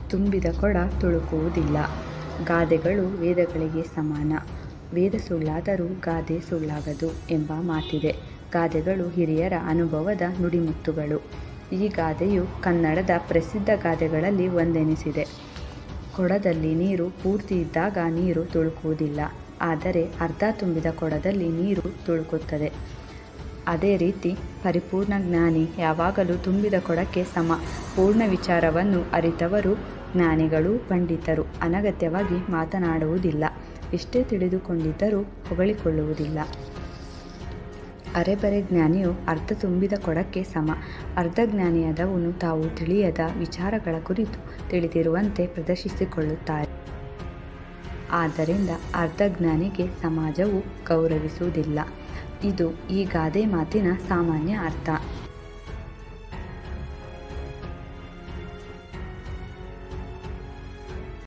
ತುಂಬಿದ ಕೊಡ ತುಳುಕುವುದಿಲ್ಲ. ಗಾದೆಗಳು ವೇದಗಳಿಗೆ ಸಮಾನ. ವೇದ ಸುಳ್ಳಾದರೂ ಗಾದೆ ಸುಳ್ಳಾಗದು ಎಂಬ ಮಾತಿದೆ. ಗಾದೆಗಳು ಹಿರಿಯರ ಅನುಭವದ ನುಡಿಮುತ್ತುಗಳು. ಈ ಗಾದೆಯು ಕನ್ನಡದ ಪ್ರಸಿದ್ಧ ಗಾದೆಗಳಲ್ಲಿ ಒಂದೆನಿಸಿದೆ. ಕೊಡದಲ್ಲಿ ನೀರು ಪೂರ್ತಿ ಇದ್ದಾಗ ನೀರು ತುಳುಕುವುದಿಲ್ಲ, ಆದರೆ ಅರ್ಧ ತುಂಬಿದ ಕೊಡದಲ್ಲಿ ನೀರು ತುಳುಕುತ್ತದೆ. ಅದೇ ರೀತಿ ಪರಿಪೂರ್ಣ ಜ್ಞಾನಿ ಯಾವಾಗಲೂ ತುಂಬಿದ ಕೊಡಕ್ಕೆ ಸಮ. ಪೂರ್ಣ ವಿಚಾರವನ್ನು ಅರಿತವರು ಜ್ಞಾನಿಗಳು, ಪಂಡಿತರು. ಅನಗತ್ಯವಾಗಿ ಮಾತನಾಡುವುದಿಲ್ಲ. ಎಷ್ಟೇ ತಿಳಿದುಕೊಂಡಿದ್ದರೂ ಹೊಗಳಿಕೊಳ್ಳುವುದಿಲ್ಲ. ಅರೆಬರೆ ಜ್ಞಾನಿಯು ಅರ್ಧ ತುಂಬಿದ ಕೊಡಕ್ಕೆ ಸಮ. ಅರ್ಧ ಜ್ಞಾನಿಯಾದವನು ತಾವು ತಿಳಿಯದ ವಿಚಾರಗಳ ಕುರಿತು ತಿಳಿದಿರುವಂತೆ ಪ್ರದರ್ಶಿಸಿಕೊಳ್ಳುತ್ತಾರೆ. ಆದ್ದರಿಂದ ಅರ್ಧ ಜ್ಞಾನಿಗೆ ಸಮಾಜವು ಗೌರವಿಸುವುದಿಲ್ಲ. ಇದು ಈ ಗಾದೆ ಮಾತಿನ ಸಾಮಾನ್ಯ ಅರ್ಥ.